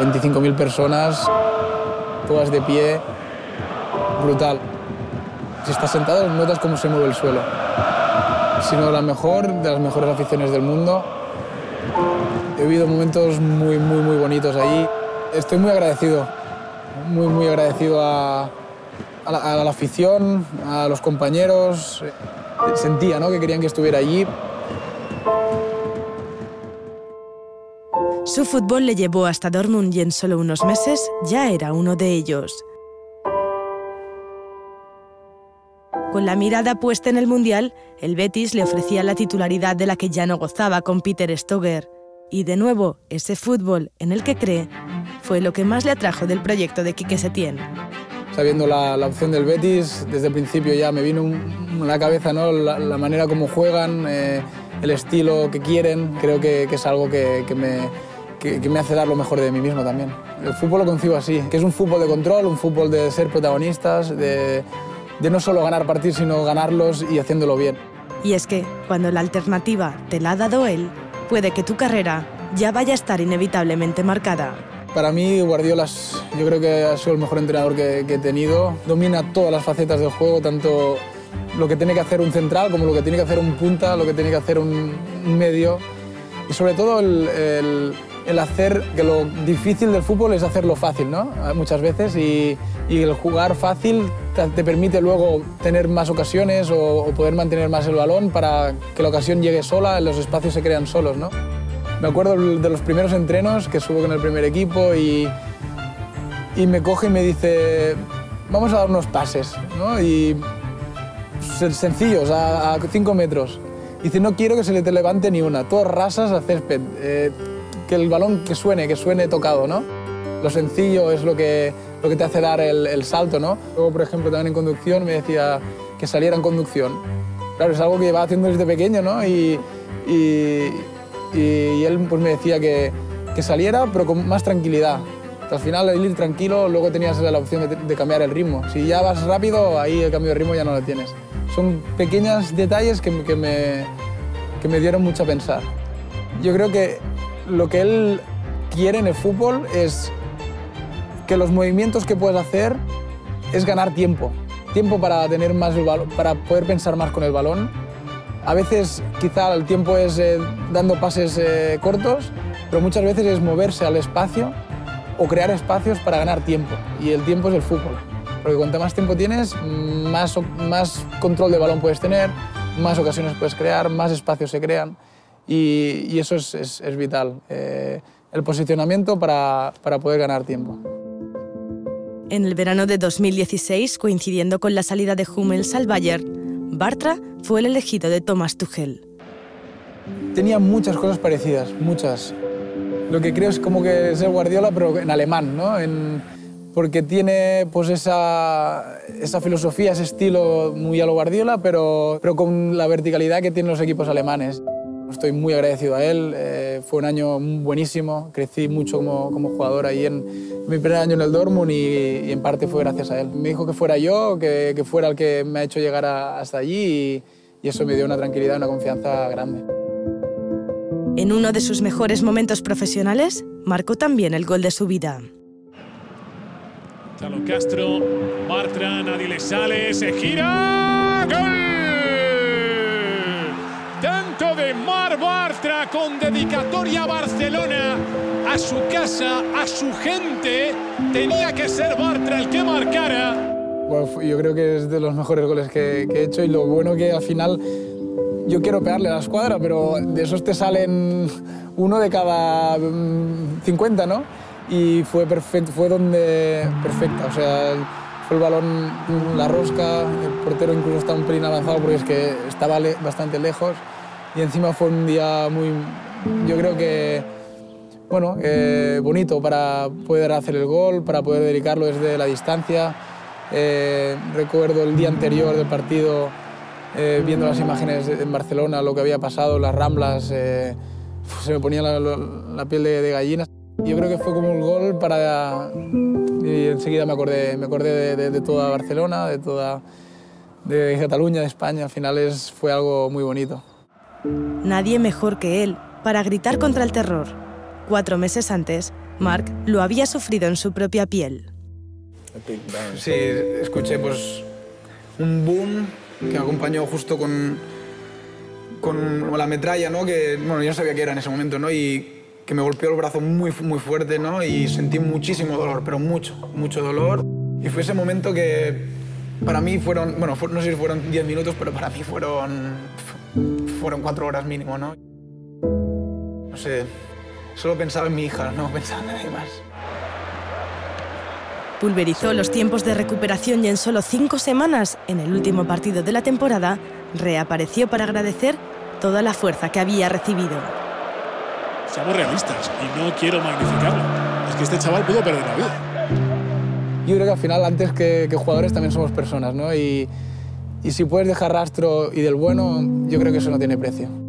25.000 personas, todas de pie, brutal. Si estás sentado notas cómo se mueve el suelo. Sino la mejor, de las mejores aficiones del mundo. He vivido momentos muy bonitos allí. Estoy muy agradecido, muy agradecido a la afición, a los compañeros. Sentía, ¿no?, que querían que estuviera allí. Su fútbol le llevó hasta Dortmund y en solo unos meses ya era uno de ellos. Con la mirada puesta en el Mundial, el Betis le ofrecía la titularidad de la que ya no gozaba con Peter Stoger. Y de nuevo, ese fútbol en el que cree fue lo que más le atrajo del proyecto de Quique Setién. Sabiendo la opción del Betis, desde el principio ya me vino en la cabeza, ¿no?, la manera como juegan, el estilo que quieren. Creo que es algo que me hace dar lo mejor de mí mismo también. El fútbol lo concibo así, que es un fútbol de control, un fútbol de ser protagonistas, de no solo ganar partidos, sino ganarlos y haciéndolo bien. Y es que, cuando la alternativa te la ha dado él, puede que tu carrera ya vaya a estar inevitablemente marcada. Para mí, Guardiola, yo creo que ha sido el mejor entrenador que he tenido. Domina todas las facetas del juego, tanto lo que tiene que hacer un central como lo que tiene que hacer un punta, lo que tiene que hacer un medio. Y sobre todo el hacer que lo difícil del fútbol es hacerlo fácil, ¿no?, muchas veces, y el jugar fácil te permite luego tener más ocasiones o poder mantener más el balón para que la ocasión llegue sola, los espacios se crean solos, ¿no? Me acuerdo de los primeros entrenos que subo con el primer equipo y me coge y me dice, vamos a dar unos pases, ¿no?, y sencillos, a 5 metros. Dice, no quiero que se le te levante ni una, todos rasas a césped, que el balón que suene tocado, ¿no? Lo sencillo es lo que te hace dar el salto, ¿no? Luego, por ejemplo, también en conducción me decía que saliera en conducción. Claro, es algo que llevaba haciendo desde pequeño, ¿no? Y él pues me decía que saliera, pero con más tranquilidad. Al final, al ir tranquilo, luego tenías la opción de cambiar el ritmo. Si ya vas rápido, ahí el cambio de ritmo ya no lo tienes. Son pequeños detalles que me dieron mucho a pensar. Yo creo que lo que él quiere en el fútbol es que los movimientos que puedes hacer es ganar tiempo. Tiempo para tener más el balón, para poder pensar más con el balón. A veces quizá el tiempo es dando pases cortos, pero muchas veces es moverse al espacio o crear espacios para ganar tiempo. Y el tiempo es el fútbol. Porque cuanto más tiempo tienes, más control de balón puedes tener, más ocasiones puedes crear, más espacios se crean. Y eso es vital, el posicionamiento para poder ganar tiempo. En el verano de 2016, coincidiendo con la salida de Hummels al Bayern, Bartra fue el elegido de Thomas Tuchel. Tenía muchas cosas parecidas, muchas. Lo que creo es como que es el Guardiola, pero en alemán, ¿no? Porque tiene pues esa filosofía, ese estilo muy a lo Guardiola, pero con la verticalidad que tienen los equipos alemanes. Estoy muy agradecido a él, fue un año buenísimo, crecí mucho como jugador ahí en mi primer año en el Dortmund y en parte fue gracias a él. Me dijo que fuera yo, que fuera el que me ha hecho llegar hasta allí y eso me dio una tranquilidad, una confianza grande. En uno de sus mejores momentos profesionales, marcó también el gol de su vida. Chalo Castro, Bartra, nadie le sale, se gira, ¡gol! Tanto de Marc Bartra con dedicatoria a Barcelona, a su casa, a su gente, tenía que ser Bartra el que marcara. Bueno, yo creo que es de los mejores goles que he hecho y lo bueno que al final yo quiero pegarle a la escuadra, pero de esos te salen uno de cada 50, ¿no? Y fue perfecto, perfecta, o sea, fue el balón, la rosca, el portero incluso está un pelín avanzado porque es que estaba bastante lejos y encima fue un día muy, yo creo que, bueno, bonito para poder hacer el gol, para poder dedicarlo desde la distancia. Recuerdo el día anterior del partido, viendo las imágenes en Barcelona, lo que había pasado, las Ramblas, se me ponía la piel de gallina. Yo creo que fue como un gol y enseguida me acordé de toda Barcelona, de Cataluña, de España. Al final fue algo muy bonito. Nadie mejor que él para gritar contra el terror. 4 meses antes, Marc lo había sufrido en su propia piel. Sí, escuché pues un boom que acompañó justo con la metralla, ¿no? Que bueno, yo no sabía qué era en ese momento, ¿no? Y que me golpeó el brazo muy fuerte, ¿no? Y sentí muchísimo dolor, pero mucho dolor. Y fue ese momento que para mí fueron, bueno, no sé si fueron 10 minutos, pero para mí fueron 4 horas mínimo, ¿no? No sé, solo pensaba en mi hija, no pensaba en nadie más. Pulverizó los tiempos de recuperación y en solo 5 semanas, en el último partido de la temporada, reapareció para agradecer toda la fuerza que había recibido. Seamos realistas y no quiero magnificarlo. Es que este chaval pudo perder la vida. Yo creo que al final, antes que jugadores, también somos personas, ¿no? Y si puedes dejar rastro y del bueno, yo creo que eso no tiene precio.